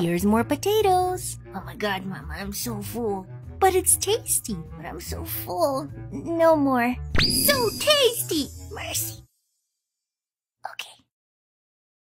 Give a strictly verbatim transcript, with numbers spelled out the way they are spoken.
Here's more potatoes. Oh my god, Mama, I'm so full. But it's tasty. But I'm so full. No more. So tasty! Mercy.